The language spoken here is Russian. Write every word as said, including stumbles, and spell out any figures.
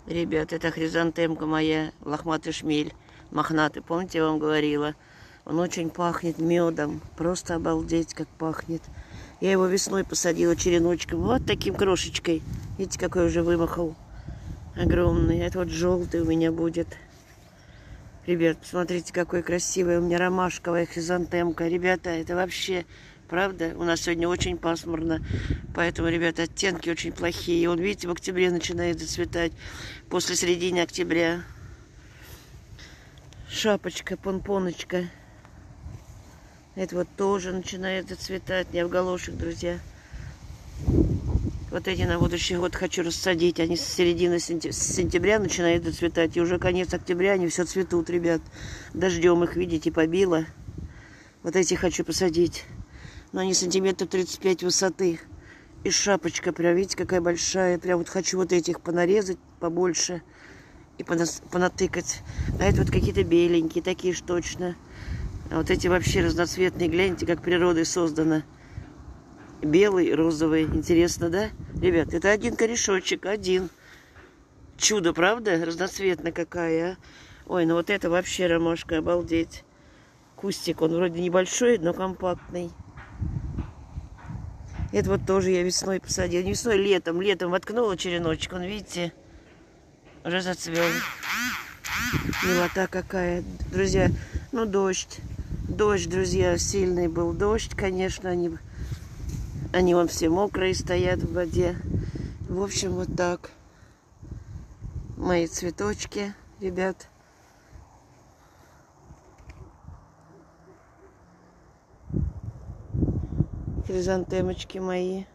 Ребят, это хризантемка моя, лохматый шмель, мохнатый. Помните, я вам говорила? Он очень пахнет медом. Просто обалдеть, как пахнет. Я его весной посадила череночком. Вот таким крошечкой. Видите, какой уже вымахал. Огромный. Это вот желтый у меня будет. Ребят, посмотрите, какой красивый у меня ромашковая хризантемка. Ребята, это вообще... Правда? У нас сегодня очень пасмурно. Поэтому, ребята, оттенки очень плохие. И он, видите, в октябре начинает зацветать. После середины октября. Шапочка, помпоночка. Это вот тоже начинает зацветать. Не в галошек, друзья. Вот эти на будущий год хочу рассадить. Они с середины сентября начинают зацветать. И уже конец октября они все цветут, ребят. Дождем их, видите, побило. Вот эти хочу посадить. Но они сантиметров тридцать пять высоты. И шапочка прям, видите, какая большая. Прям вот хочу вот этих понарезать побольше. И понатыкать. А это вот какие-то беленькие, такие ж точно. А вот эти вообще разноцветные. Гляньте, как природой создано. Белый, розовый. Интересно, да? Ребят, это один корешочек, один. Чудо, правда? Разноцветная какая, а? Ой, ну вот это вообще ромашка, обалдеть. Кустик, он вроде небольшой, но компактный. Это вот тоже я весной посадила. Не весной, летом. Летом воткнула череночек. Он, видите, уже зацвел. Милота какая. Друзья, ну дождь. Дождь, друзья, сильный был дождь, конечно. Они, они вон все мокрые стоят в воде. В общем, вот так. Мои цветочки, ребят. Хризантемочки мои.